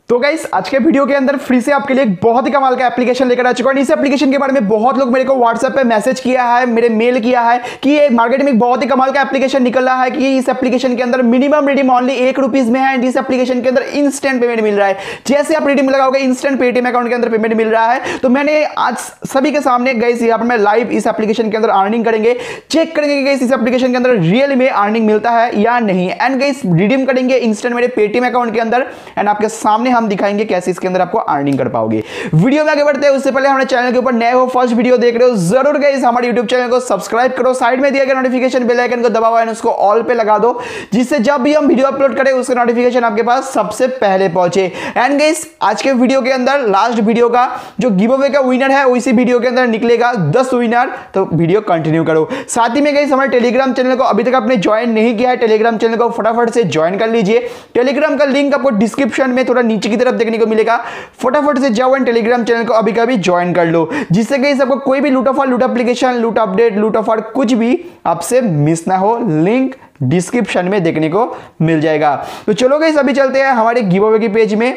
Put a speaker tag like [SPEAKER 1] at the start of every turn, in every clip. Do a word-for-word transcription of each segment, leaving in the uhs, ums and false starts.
[SPEAKER 1] तो गाइस आज के वीडियो के अंदर फ्री से आपके लिए एक बहुत ही कमाल का एप्लीकेशन लेकर आ चुका हूं। इस एप्लीकेशन के बारे में बहुत लोग मेरे को व्हाट्सएप पे मैसेज किया है, मेरे मेल किया है कि ये मार्केट में एक बहुत ही कमाल का एप्लीकेशन निकल रहा है कि इस एप्लीकेशन के अंदर मिनिमम रिडीम ओनली एक रुपीज में है एंड इस एप्लीकेशन के अंदर इंस्टेंट पेमेंट मिल रहा है। जैसे आप रिडीम लगाओगे इंस्टेंट पेटीएम अकाउंट के अंदर पेमेंट मिल रहा है। तो मैंने आज सभी के सामने गाइस यहाँ पर मैं लाइव इस एप्लीकेशन के अंदर अर्निंग करेंगे, चेक करेंगे गाइस इस एप्लीकेशन के अंदर रियल में अर्निंग मिलता है या नहीं। एंड गाइस रिडीम करेंगे इंस्टेंट मेरे पेटीएम अकाउंट के अंदर एंड आपके सामने हम दिखाएंगे कैसे इसके अंदर आपको अर्निंग कर पाओगे। वीडियो में आगे बढ़ते हैं उससे पहले हमारे चैनल के ऊपर नए हो, फर्स्ट वीडियो देख रहे हो, जरूर गाइस हमारे यूट्यूब चैनल को सब्सक्राइब करो, साइड में दिया गया नोटिफिकेशन बेल आइकन को दबाओ एंड उसको ऑल पे लगा दो, जिससे जब भी हम वीडियो अपलोड करें उसका नोटिफिकेशन आपके पास सबसे पहले पहुंचे। एंड गाइस आज के वीडियो के अंदर लास्ट वीडियो का जो गिव अवे का विनर है उसी वीडियो के अंदर निकलेगा दस विनर, तो वीडियो कंटिन्यू करो। साथ ही में गाइस हमारे टेलीग्राम चैनल को अभी तक आपने ज्वाइन नहीं किया है, टेलीग्राम चैनल को फटाफट से ज्वाइन कर लीजिए। टेलीग्राम का लिंक आपको डिस्क्रिप्शन में थोड़ा नीचे की तरफ देखने को मिलेगा, फटाफट से जाओ एंड टेलीग्राम चैनल को अभी कभी ज्वाइन कर लो, जिससे कि आपको कोई भी लूट ऑफर, लूट एप्लीकेशन, लूट अपडेट, लूट ऑफर कुछ भी आपसे मिस ना हो। लिंक डिस्क्रिप्शन में देखने को मिल जाएगा। तो चलो गाइस अभी चलते हैं हमारे गिव अवे की पेज में।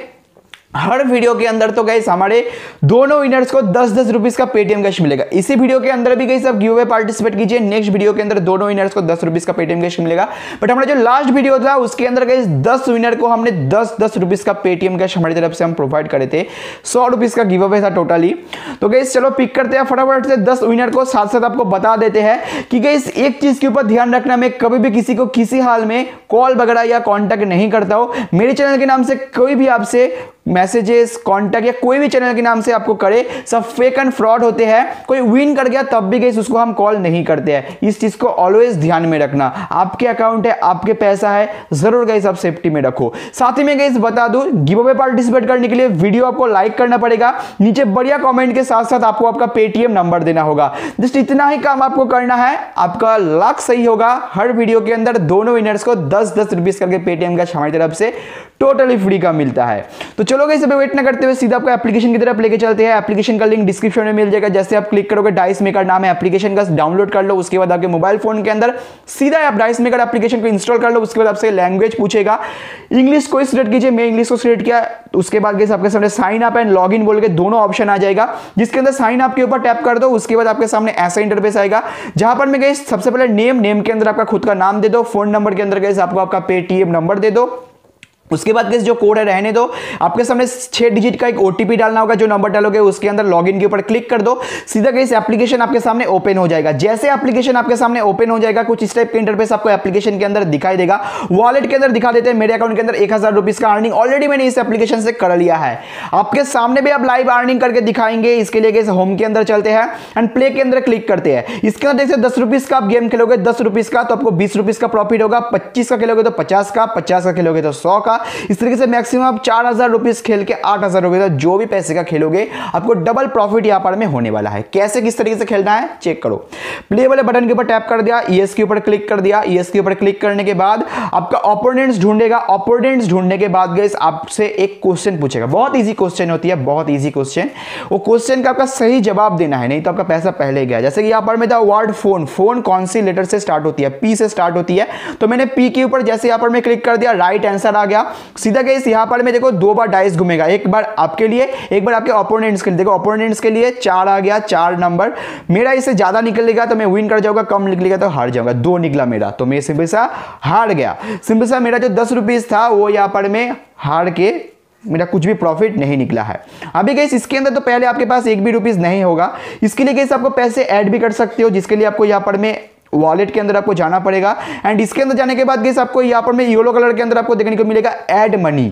[SPEAKER 1] हर वीडियो के अंदर तो गाइस हमारे दोनों विनर्स को दस दस रुपीस का पेटीएम कैश मिलेगा। इसी वीडियो के अंदर भी गाइस आप गिव अवे पार्टिसिपेट कीजिए, नेक्स्ट वीडियो के अंदर दोनों विनर्स को दस रुपीस का पेटीएम कैश मिलेगा। बट हमारा जो लास्ट वीडियो था उसके अंदर गाइस दस विनर को हमने दस दस रुपीस का पेटीएम कैश हमारी तरफ से हम प्रोवाइड करे थे। सौ रुपीस का गिव अवे था टोटली। तो गाइस चलो पिक करते हैं फटाफट से दस विनर को, साथ साथ आपको बता देते हैं कि गाइस एक चीज के ऊपर ध्यान रखना, मैं कभी भी किसी को किसी हाल में कॉल वगैरह या कॉन्टैक्ट नहीं करता हूं। मेरे चैनल के नाम से कोई भी आपसे मैसेजेस, कांटेक्ट या कोई भी चैनल के नाम से आपको करे, सब फेक एंड फ्रॉड होते हैं। कोई विन कर गया तब भी गाइस उसको हम कॉल नहीं करते हैं। इस चीज को ऑलवेज ध्यान में रखना। आपके अकाउंट है, आपके पैसा है, जरूर गाइस आप सेफ्टी में रखो। साथ ही में गाइस बता दूं, गिव अवे पार्टिसिपेट करने के लिए वीडियो आपको लाइक करना पड़ेगा, नीचे बढ़िया कमेंट के साथ साथ आपको आपका पेटीएम नंबर देना होगा। जस्ट इतना ही काम आपको करना है, आपका लक सही होगा। हर वीडियो के अंदर दोनों विनर्स को दस दस रुपीस करके पेटीएम कैश हमारी तरफ से टोटली फ्री का मिलता है। तो चलो गाइस अभी वेट ना करते हुए सीधा आपको एप्लीकेशन की तरफ लेके चलते हैं। एप्लीकेशन का लिंक डिस्क्रिप्शन में मिल जाएगा। जैसे आप क्लिक करोगे, डाइस मेकर नाम है एप्लीकेशन का, डाउनलोड कर लो। उसके बाद आपके मोबाइल फोन के अंदर सीधा आप डाइस मेकर एप्लीकेशन को इंस्टॉल कर लो। उसके बाद आपसे लैंग्वेज पूछेगा, इंग्लिश को सिलेक्ट कीजिए, मैं इंग्लिश को सिलेक्ट किया। उसके बाद गाइस आपके सामने sign up and log in बोल के दोनों ऑप्शन आ जाएगा, जिसके अंदर साइन अप के ऊपर टैप कर दो। उसके बाद आपके सामने ऐसा इंटरफेस आएगा जहां पर मैं गाइस सबसे पहले नेम नेम के अंदर आपका खुद का नाम दे दो, फोन नंबर के अंदर गाइस आपको आपका पेटीएम नंबर दे दो। उसके बाद गाइस जो कोड है रहने दो, आपके सामने छह डिजिट का एक ओटीपी डालना होगा। जो नंबर डालोगे उसके अंदर लॉगिन के ऊपर क्लिक कर दो, सीधा गाइस एप्लीकेशन आपके सामने ओपन हो जाएगा। जैसे एप्लीकेशन आपके सामने ओपन हो जाएगा, कुछ इस टाइप का इंटरफेस आपको एप्लीकेशन के अंदर दिखाई देगा। वॉलेट के अंदर दिखा देते हैं मेरे अकाउंट के अंदर एक हजार रुपीस का अर्निंग ऑलरेडी मैंने इस एप्लीकेशन से कर लिया है। आपके सामने भी आप लाइव अर्निंग करके दिखाएंगे। इसके लिए गाइस होम के अंदर चलते हैं एंड प्ले के अंदर क्लिक करते हैं। इसके अंदर देखते दस रुपीस का आप गेम खेलोगे, दस रुपीस का तो आपको बीस रुपीस का प्रॉफिट होगा। पच्चीस का खेलोगे तो पचास का, पचास का खेलोगे तो सौ का। इस तरीके से मैक्सिमम आप चार हजार रुपीस खेल के आठ हजार रुपए तक जो भी पैसे का खेलोगे आपको डबल प्रॉफिट यहां पर में होने वाला है। कैसे किस तरीके से खेलना है चेक करो। प्ले वाले बटन के ऊपर टैप कर दिया, ईएस के ऊपर क्लिक कर दिया। ईएस के ऊपर क्लिक करने के बाद आपका ओपोनेंट्स ढूंढेगा। ओपोनेंट्स ढूंढने के बाद गाइस आपसे एक क्वेश्चन पूछेगा, बहुत इजी क्वेश्चन होती है, बहुत इजी क्वेश्चन। वो क्वेश्चन का आपका सही जवाब देना है, नहीं तो आपका पैसा पहले ही गया। जैसे कि यहां पर में था वर्ड फोन, फोन कौन सी लेटर से स्टार्ट होती है? पी से स्टार्ट होती है। तो मैंने पी के ऊपर जैसे यहां पर मैं क्लिक कर दिया, राइट आंसर आ गया। सीधा गाइस यहां पर मैं देखो दो बार डाइस घूमेगा, एक बार आपके लिए, एक बार आपके ओपोनेंट्स के लिए। देखो ओपोनेंट्स के लिए चार आ गया, चार नंबर मेरा। इससे ज्यादा निकलेगा तो मैं विन कर जाऊंगा, कम निकलेगा तो हार जाऊंगा। दो निकला मेरा तो मैं सिंपल सा हार गया। सिंपल सा मेरा जो दस रुपीस था वो यहां पर मैं हार के मेरा कुछ भी प्रॉफिट नहीं निकला है। अभी गाइस इसके अंदर तो पहले आपके पास एक भी रुपीस नहीं होगा। इसके लिए गाइस आपको पैसे ऐड भी कर सकते हो, जिसके लिए आपको यहां पर मैं वॉलेट के अंदर आपको जाना पड़ेगा। एंड इसके अंदर जाने के बाद गाइस आपको यहां पर मैं येलो कलर के अंदर आपको देखने को मिलेगा ऐड मनी।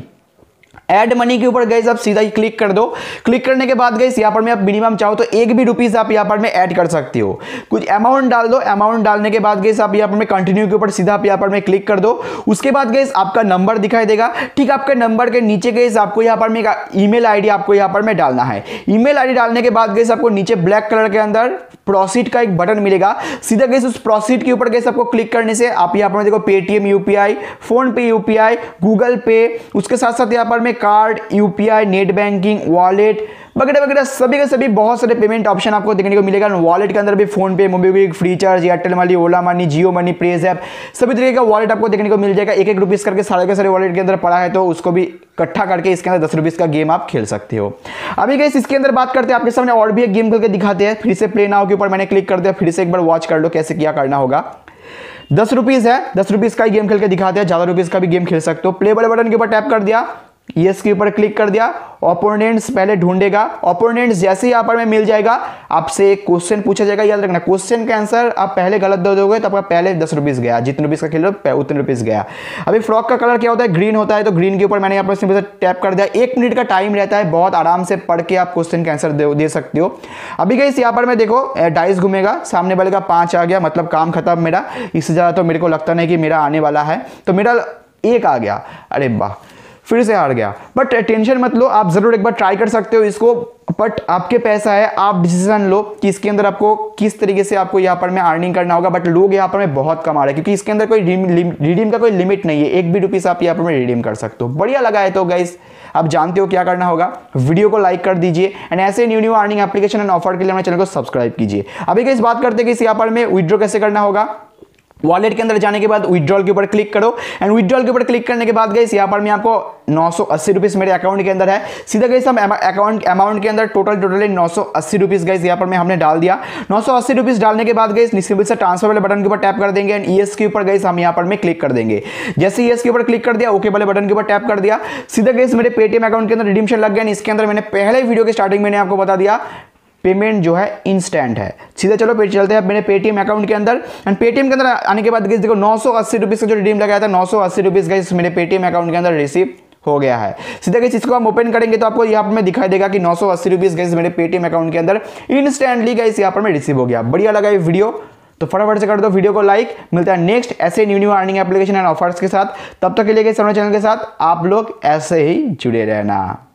[SPEAKER 1] ऐड मनी के ऊपर गाइस आप सीधा ही क्लिक कर दो। क्लिक करने के बाद गाइस यहां पर मैं आप मिनिमम चाहो तो एक भी रुपीस आप यहां पर में ऐड कर सकते हो। कुछ अमाउंट डाल दो। अमाउंट डालने के बाद गाइस आप यहां पर में कंटिन्यू के ऊपर सीधा आप यहां पर में क्लिक कर दो। उसके बाद गाइस आपका नंबर दिखाई देगा। ठीक, आपके नंबर के नीचे गाइस आपको यहां पर में ईमेल आईडी आपको यहां पर में डालना है। ईमेल आईडी डालने के बाद गाइस आपको नीचे ब्लैक कलर के अंदर प्रोसीड का एक बटन मिलेगा। सीधा गाइस उस प्रोसीड के ऊपर गाइस आपको क्लिक करने से आप यहां पर देखो Paytm UPI, PhonePe UPI, Google Pay, उसके साथ साथ यहां पर में card, UPI, net banking, wallet वगैरह वगैरह सभी के सभी बहुत सारे पेमेंट ऑप्शन आपको देखने को मिलेगा। वॉलेट के अंदर भी PhonePe, MobiKwik, Freecharge, Airtel money, Ola money, Jio money, प्रेज ऐप सभी तरीके का वॉलेट आपको देखने को मिल जाएगा। एक एक रुपीस करके सारे के सारे वॉलेट के अंदर पड़ा है, तो उसको भी इकट्ठा करके इसके अंदर दस रुपीस का गेम आप खेल सकते हो। अभी गाइस इसके अंदर बात करते हैं, आपके सामने और भी एक गेम करके दिखाते हैं। फिर से प्ले नाउ के ऊपर मैंने क्लिक कर दिया, फिर से एक बार वॉच कर लो कैसे क्या करना होगा। दस रुपीज है, दस रुपीज का ही गेम खेल के दिखाते हैं, ज्यादा रुपीज का भी गेम खेल सकते हो। प्ले वाले बटन के ऊपर टैप कर दिया, यस के ऊपर क्लिक कर दिया, ओपोनेंट्स पहले ढूंढेगा। ओपोनेंट्स जैसे ही यहाँ पर में मिल जाएगा, आपसे एक क्वेश्चन पूछा जाएगा, याद रखना क्वेश्चन का आंसर आप पहले गलत दे दोगे तो आपका पहले दस रुपीस गया, जितने रुपीस का खेलो उतने रुपीस गया। अभी फ्रॉक का कलर क्या होता है, ग्रीन होता है, तो ग्रीन के ऊपर मैंने यहाँ पर सिंपल से टैप कर दिया। एक मिनट का टाइम रहता है, बहुत आराम से पढ़ के आप क्वेश्चन का आंसर दे, दे सकते हो। अभी गाइस यहाँ पर मैं देखो डाइस घूमेगा, सामने वाले का पांच आ गया, मतलब काम खत्म मेरा। इससे ज्यादा तो मेरे को लगता नहीं कि मेरा आने वाला है, तो मेरा एक आ गया, अरे वाह फिर से हार गया। बट टेंशन मत लो, आप जरूर एक बार ट्राई कर सकते हो इसको, बट आपके पैसा है, आप डिसीजन लो कि इसके अंदर आपको किस तरीके से आपको यहाँ पर में अर्निंग करना होगा। बट लोग यहाँ पर में बहुत कमा रहे हैं, क्योंकि इसके अंदर कोई रिडीम का कोई लिमिट नहीं है, एक भी रुपीस आप यहाँ पर में रिडीम कर सकते हो। बढ़िया लगा है तो गाइस आप जानते हो क्या करना होगा, वीडियो को लाइक कर दीजिए एंड ऐसे new new earning application and offer के लिए हमारे चैनल को सब्सक्राइब कीजिए। अभी गाइस बात करते हैं कि यहाँ पर में विड्रॉ कैसे करना होगा। वॉलेट के अंदर जाने के बाद विड्रॉल के ऊपर क्लिक करो एंड विड्रॉल के ऊपर क्लिक करने के बाद गाइस यहाँ पर मैं आपको नौ सौ अस्सी रुपीस मेरे अकाउंट के अंदर है। सीधा गाइस हम अकाउंट अमाउंट के अंदर टोटल टोटल नौ सौ अस्सी रुपीस गाइस यहाँ पर मैं हमने डाल दिया। नौ सौ अस्सी रुपीस डालने के बाद गाइस सिंपल से ट्रांसफर वाले बटन के ऊपर टैप कर देंगे एंड ईएस के ऊपर गाइस हम यहाँ पर में क्लिक कर देंगे। जैसे ईएस के ऊपर क्लिक कर दिया, ओके वाले बटन के ऊपर टैप कर दिया, सीधा गाइस मेरे पेटीएम अकाउंट के अंदर रिडीम्शन लग गया। इसके अंदर मैंने पहले वीडियो के स्टार्टिंग में आपको बता दिया पेमेंट जो है इंस्टेंट है। सीधा चलो पे चलते हैं मेरे पेटीएम अकाउंट के अंदर एंड पेटीएम के अंदर आने के बाद गाइस देखो नौ सौ अस्सी रुपीस का जो रिडीम लगाया था, नौ सौ अस्सी रुपीस गाइस मेरे पेटीएम अकाउंट के अंदर रिसीव हो गया है। सीधा गाइस इसको हम ओपन करेंगे तो आपको यहाँ पर मैं दिखाई देगा कि नौ सौ अस्सी रुपीस गाइस मेरे पेटीएम अकाउंट के अंदर इंस्टेंटली गाइस यहाँ पर मैं रिसीव हो गया। बढ़िया लगा ये वीडियो तो फटाफट से कर दो वीडियो को लाइक। मिलता है नेक्स्ट ऐसे new new earning application and offers के साथ, तब तक के लिए गाइस हमारे चैनल के साथ आप लोग ऐसे ही जुड़े रहना।